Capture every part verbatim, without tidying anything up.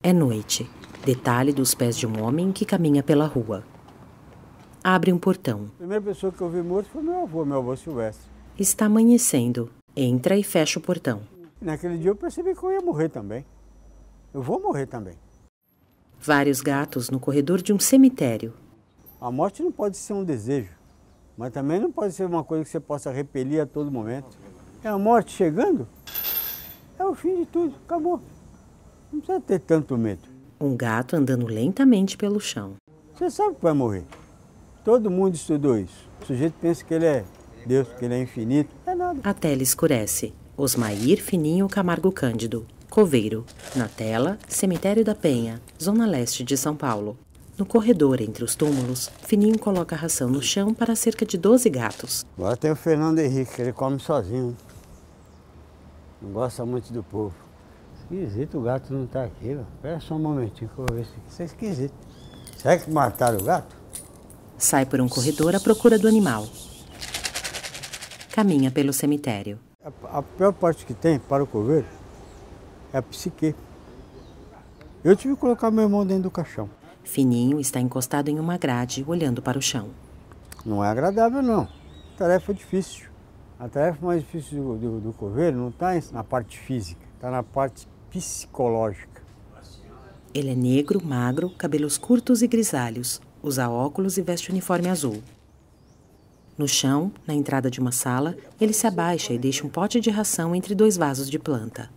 É noite. Detalhe dos pés de um homem que caminha pela rua. Abre um portão. A primeira pessoa que eu vi morto foi meu avô, meu avô Silvestre. Está amanhecendo. Entra e fecha o portão. Naquele dia eu percebi que eu ia morrer também. Eu vou morrer também. Vários gatos no corredor de um cemitério. A morte não pode ser um desejo, mas também não pode ser uma coisa que você possa repelir a todo momento. É a morte chegando, é o fim de tudo, acabou. Não precisa ter tanto medo. Um gato andando lentamente pelo chão. Você sabe que vai morrer. Todo mundo estudou isso. O sujeito pensa que ele é Deus, que ele é infinito. É nada. A tela escurece. Osmair Fininho Camargo Cândido, coveiro. Na tela, Cemitério da Penha, zona leste de São Paulo. No corredor entre os túmulos, Fininho coloca a ração no chão para cerca de doze gatos. Agora tem o Fernando Henrique, que ele come sozinho. Não gosta muito do povo. Esquisito, o gato não tá aqui. Ó. Espera só um momentinho que eu vou ver isso aqui. Isso é esquisito. Será que mataram o gato? Sai por um corredor à procura do animal. Caminha pelo cemitério. A, a pior parte que tem para o coveiro é a psique. Eu tive que colocar meu irmão dentro do caixão. Fininho está encostado em uma grade, olhando para o chão. Não é agradável, não. Tarefa difícil. A tarefa mais difícil do, do, do coveiro não está na parte física, está na parte psicológica. Ele é negro, magro, cabelos curtos e grisalhos. Usa óculos e veste uniforme azul. No chão, na entrada de uma sala, ele se abaixa e deixa um pote de ração entre dois vasos de planta.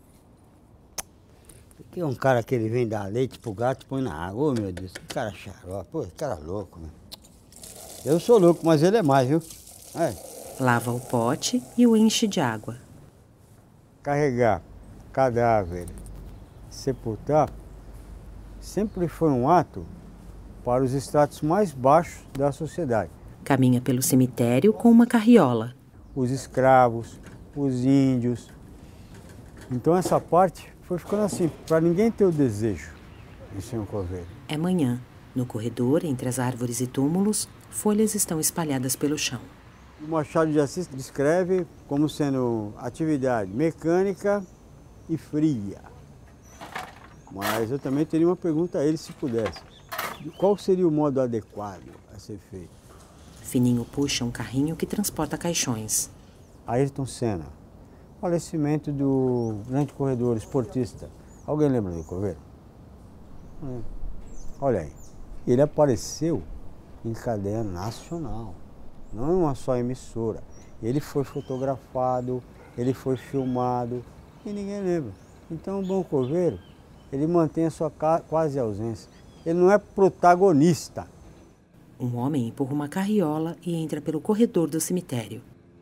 Aqui é um cara que ele vem dar leite pro gato e põe na água. Ô, meu Deus, que cara xarope. Pô, que cara louco, meu. Eu sou louco, mas ele é mais, viu? É. Lava o pote e o enche de água. Carregar cadáver, sepultar, sempre foi um ato para os estratos mais baixos da sociedade. Caminha pelo cemitério com uma carriola. Os escravos, os índios. Então essa parte foi ficando assim, para ninguém ter o desejo de ser um coveiro. É manhã. No corredor, entre as árvores e túmulos, folhas estão espalhadas pelo chão. O Machado de Assis descreve como sendo atividade mecânica e fria. Mas eu também teria uma pergunta a ele, se pudesse. Qual seria o modo adequado a ser feito? Fininho puxa um carrinho que transporta caixões. Ayrton Senna, falecimento do grande corredor esportista. Alguém lembra do coveiro? Hum. Olha aí, ele apareceu em cadeia nacional, não em uma só emissora. Ele foi fotografado, ele foi filmado e ninguém lembra. Então o bom coveiro, ele mantém a sua quase ausência. Ele não é protagonista. Um homem empurra uma carriola e entra pelo corredor do cemitério.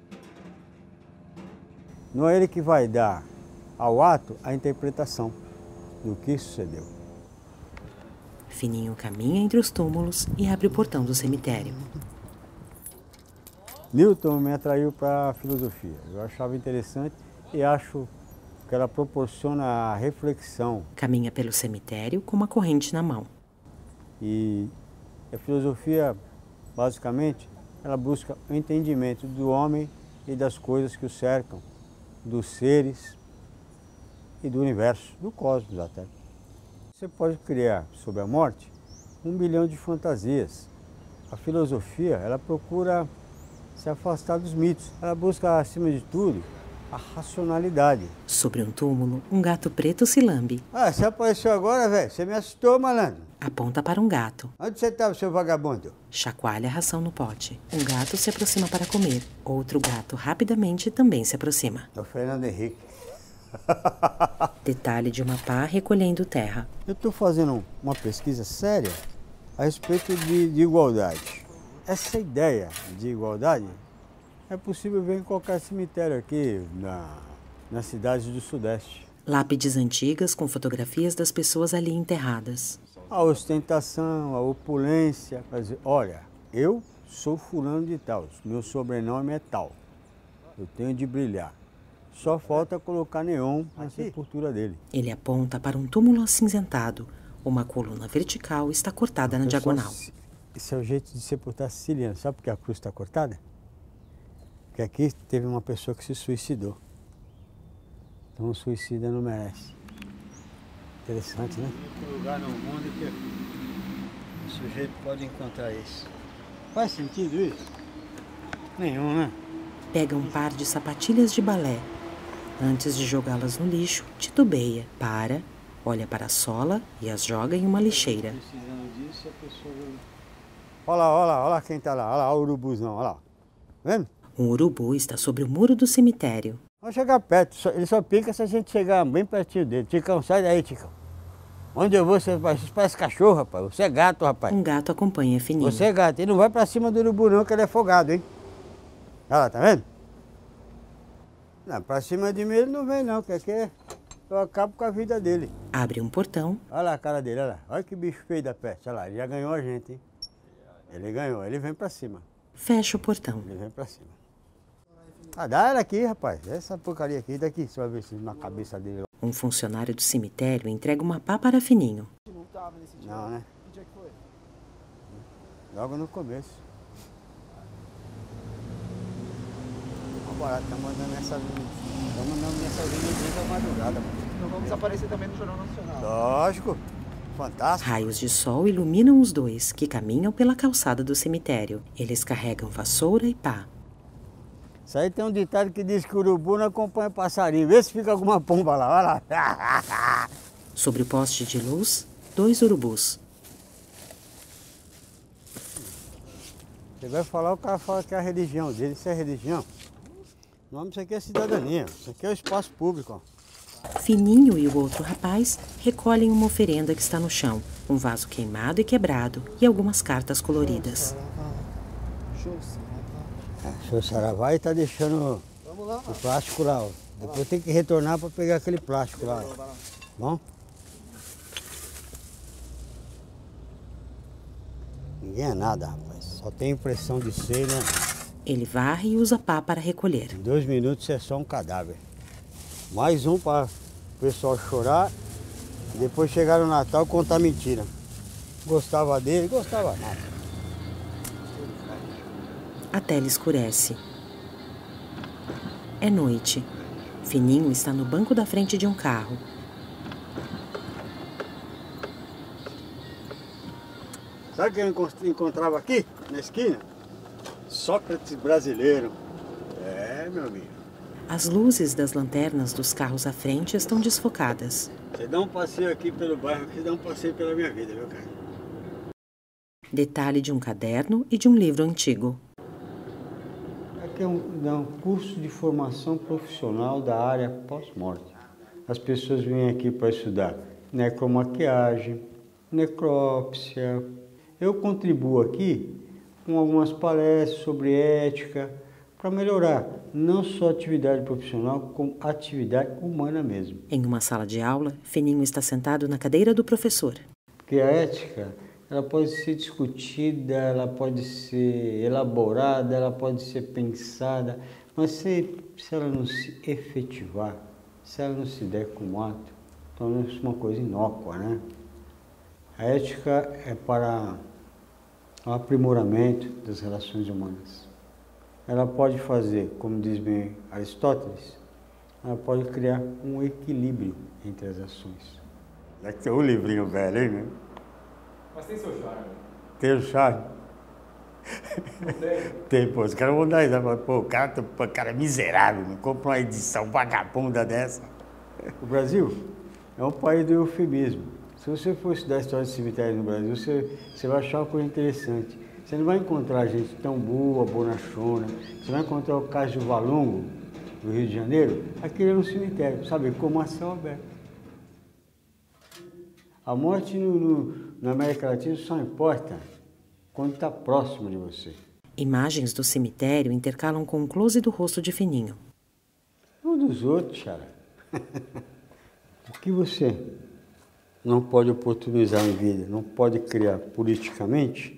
Não é ele que vai dar ao ato a interpretação do que sucedeu. Fininho caminha entre os túmulos e abre o portão do cemitério. Newton me atraiu para a filosofia. Eu achava interessante e acho que ela proporciona a reflexão. Caminha pelo cemitério com uma corrente na mão. E a filosofia, basicamente, ela busca o entendimento do homem e das coisas que o cercam, dos seres e do universo, do cosmos até. Você pode criar sobre a morte um bilhão de fantasias. A filosofia, ela procura se afastar dos mitos. Ela busca, acima de tudo, a racionalidade. Sobre um túmulo, um gato preto se lambe. Ah, você apareceu agora, velho? Você me assustou, malandro. Aponta para um gato. Onde você estava, seu vagabundo? Chacoalha a ração no pote. Um gato se aproxima para comer. Outro gato rapidamente também se aproxima. É o Fernando Henrique. Detalhe de uma pá recolhendo terra. Eu estou fazendo uma pesquisa séria a respeito de, de igualdade. Essa ideia de igualdade é possível ver em qualquer cemitério aqui na, nas cidades do Sudeste. Lápides antigas com fotografias das pessoas ali enterradas. A ostentação, a opulência. Quer dizer, olha, eu sou fulano de tal, meu sobrenome é tal. Eu tenho de brilhar. Só falta colocar neon na sepultura dele. Ele aponta para um túmulo acinzentado. Uma coluna vertical está cortada na diagonal. Esse é o jeito de sepultar siciliano. Sabe por que a cruz está cortada? Porque aqui teve uma pessoa que se suicidou. Então o suicida não merece Interessante, né? Tem lugar no mundo que o sujeito pode encontrar isso. Faz sentido isso? Nenhum, né? Pega um par de sapatilhas de balé. Antes de jogá-las no lixo, titubeia, para, olha para a sola e as joga em uma lixeira. Precisando disso, a pessoa... Olha lá, olha lá, olha lá quem tá lá. Olha lá, o urubuzão, olha lá. Vendo? Um urubu está sobre o muro do cemitério. Vamos chegar perto, só- ele só pica se a gente chegar bem pertinho dele. Ticão, sai daí, Ticão. Onde eu vou, você você parece cachorro, rapaz. Você é gato, rapaz. Um gato acompanha Fininho. Você é gato. Ele não vai pra cima do urubu não, que ele é folgado, hein? Olha lá, tá vendo? Não, pra cima de mim ele não vem não, que aqui eu acabo com a vida dele. Abre um portão. Olha lá a cara dele, olha lá. Olha que bicho feio da peste, olha lá. Ele já ganhou a gente, hein? Ele ganhou, ele vem pra cima. Fecha o portão. Ele vem pra cima. Ah, dá ela aqui, rapaz. Essa porcaria aqui, daqui, você vai ver se na cabeça dele. Um funcionário do cemitério entrega uma pá para Fininho. Não, né? Que dia que foi? Logo no começo. Agora, estamos andando nessa Estamos andando nessa avenida da madrugada. Então vamos aparecer também no Jornal Nacional. Lógico. Fantástico. Raios de sol iluminam os dois, que caminham pela calçada do cemitério. Eles carregam vassoura e pá. Isso aí tem um ditado que diz que o urubu não acompanha passarinho. Vê se fica alguma pomba lá, olha lá. Sobre o poste de luz, dois urubus. Você vai falar, o cara fala que é a religião dele. Isso é religião? O nome disso aqui é cidadania. Isso aqui é o espaço público, ó. Fininho e o outro rapaz recolhem uma oferenda que está no chão. Um vaso queimado e quebrado e algumas cartas coloridas. O senhor Saravai está deixando Vamos lá, o plástico lá, ó. Depois tem que retornar para pegar aquele plástico lá, ó. Bom? Ninguém é nada, rapaz. Só tem impressão de ser, né? Ele varre e usa pá para recolher. Em dois minutos é só um cadáver. Mais um para o pessoal chorar. E depois chegar no Natal e contar mentira. Gostava dele, gostava nada. A tela escurece. É noite. Fininho está no banco da frente de um carro. Sabe quem eu encontrava aqui, na esquina? Sócrates brasileiro. É, meu amigo. As luzes das lanternas dos carros à frente estão desfocadas. Você dá um passeio aqui pelo bairro, você dá um passeio pela minha vida, viu, cara? Detalhe de um caderno e de um livro antigo. Aqui é um, é um curso de formação profissional da área pós-morte. As pessoas vêm aqui para estudar necromaquiagem, necrópsia. Eu contribuo aqui com algumas palestras sobre ética, para melhorar não só a atividade profissional, como a atividade humana mesmo. Em uma sala de aula, Fininho está sentado na cadeira do professor. Porque a ética, ela pode ser discutida, ela pode ser elaborada, ela pode ser pensada, mas se, se ela não se efetivar, se ela não se der como ato, torna-se uma coisa inócua, né? A ética é para o aprimoramento das relações humanas. Ela pode fazer, como diz bem Aristóteles, ela pode criar um equilíbrio entre as ações. É que tem um livrinho velho, hein, meu? Mas tem seu charme. Tem o charme? Não tem? Tem, pô. Os caras vão dar isso. Pô, o cara, o cara é miserável, não compra uma edição vagabunda dessa. O Brasil é um país do eufemismo. Se você for estudar a história de cemitério no Brasil, você, você vai achar uma coisa interessante. Você não vai encontrar gente tão boa, bonachona. Você vai encontrar o caso de Valongo, do Rio de Janeiro, aquele é um cemitério, sabe, como a céu aberto. A morte no, no, na América Latina só importa quando está próximo de você. Imagens do cemitério intercalam com um close do rosto de Fininho. Um dos outros, Xará. O que você não pode oportunizar em vida, não pode criar politicamente,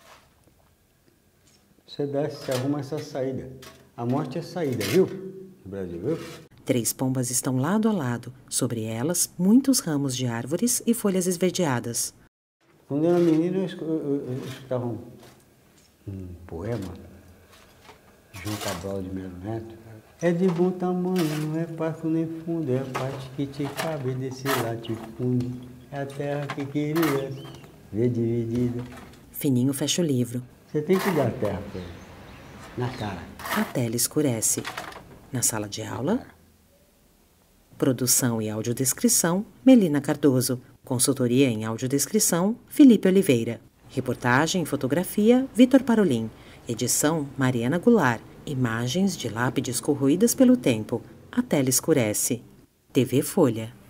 você dá, você arruma essa saída. A morte é saída, viu? No Brasil, viu? Três pombas estão lado a lado. Sobre elas, muitos ramos de árvores e folhas esverdeadas. Quando eu era menino, eu, eu, eu, eu escutava um, um poema de João Cabral de Melo Neto. É de bom tamanho, não é parco nem fundo, é a parte que te cabe desse latifúndio. É a terra que queria ver dividida. Fininho fecha o livro. Você tem que dar a terra pra ele. Na cara. A tela escurece. Na sala de aula... Produção e audiodescrição, Melina Cardoso. Consultoria em audiodescrição, Felipe Oliveira. Reportagem e fotografia, Vitor Parolin. Edição, Mariana Goulart. Imagens de lápides corroídas pelo tempo. A tela escurece. T V Folha.